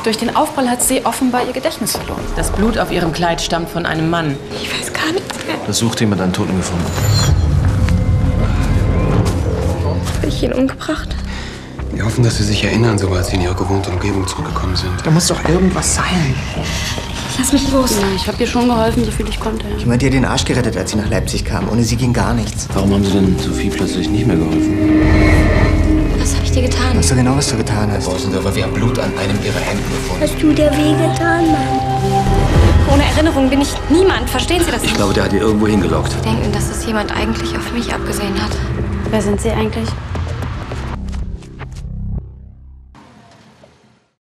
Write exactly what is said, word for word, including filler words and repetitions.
Durch den Aufprall hat sie offenbar ihr Gedächtnis verloren. Das Blut auf ihrem Kleid stammt von einem Mann. Ich weiß gar nichts mehr. Da sucht jemand einen Toten gefunden. Habe ich ihn umgebracht? Wir hoffen, dass Sie sich erinnern, sobald Sie in Ihre gewohnte Umgebung zurückgekommen sind. Da muss doch irgendwas sein. Lass mich los. Na, ich habe ihr schon geholfen, so viel ich konnte. Jemand hat ihr den Arsch gerettet, als sie nach Leipzig kam. Ohne sie ging gar nichts. Warum haben Sie denn Sophie plötzlich nicht mehr geholfen? Was habe ich dir getan? Weißt du genau, was du getan hast? Aber wir haben Blut an einem Ihrer Hemden gefunden. Hast du dir wehgetan, Mann? Ohne Erinnerung bin ich niemand. Verstehen Sie das Ich nicht? glaube, der hat ihr irgendwo hingelockt. Denken, dass es jemand eigentlich auf mich abgesehen hat. Wer sind Sie eigentlich?